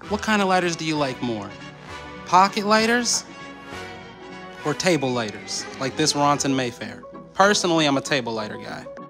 What kind of lighters do you like more? Pocket lighters or table lighters, like this Ronson Mayfair? Personally, I'm a table lighter guy.